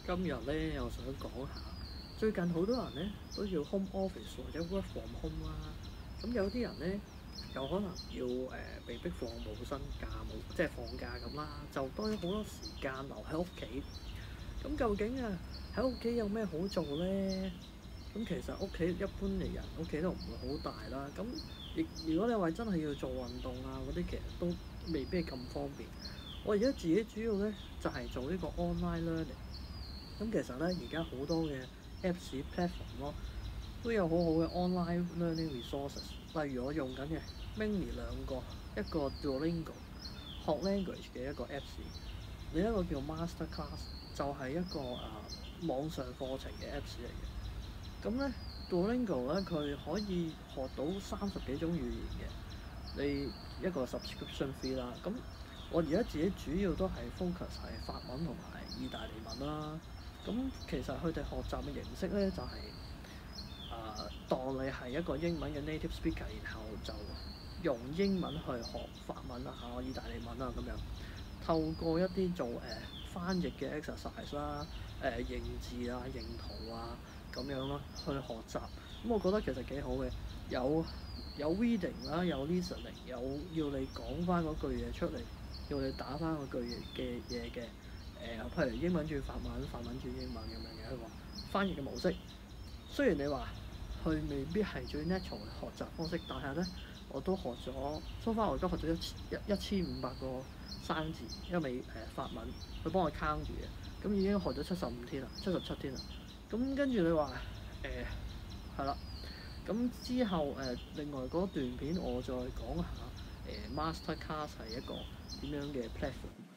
今日咧又想講下，最近好多人咧都要 home office 或者 work from home 啦。咁有啲人咧有可能要被逼放冇薪假，冇即係放假咁啦，就多咗好多時間留喺屋企。咁究竟喺屋企有咩好做咧？咁其實屋企一般嚟人屋企都唔會好大啦。咁如果你話真係要做運動啊嗰啲，其實都未必係咁方便。我而家自己主要咧就係做呢個 online learning。咁其實咧而家好多嘅 Apps platform 咯，都有好好嘅 online learning resources。例如我用緊嘅 mainly 兩個，一個 Duolingo 學 language 嘅一個 Apps， 另一個叫 Masterclass， 就係一個網上課程嘅 Apps 嚟嘅。咁咧 Duolingo 咧佢可以學到30幾種語言嘅，你一個 subscription fee 啦。咁我而家自己主要都係 focus 係法文同埋意大利文啦。咁其實佢哋學習嘅形式咧就係當你係一個英文嘅 native speaker，然後就用英文去學法文啊、意大利文啊咁樣，透過一啲做翻譯嘅 exercise 啦、認字啊、認圖啊咁樣咯去學習。咁我覺得其實幾好嘅，有 reading 啦，有 listening， 有要你講翻嗰句嘢出嚟，要你打翻嗰句嘅嘢嘅。譬如英文轉法文，法文轉英文咁樣嘅一個翻譯嘅模式。雖然你話佢未必係最 natural 嘅學習方式，但係咧我都學咗，so far我而家學咗1500個生字，因為法文佢幫我 count 住嘅，咁已經學咗75天啦，77天啦。咁跟住你話係啦，咁之後另外嗰段片我再講下Masterclass 係一個點樣嘅 platform。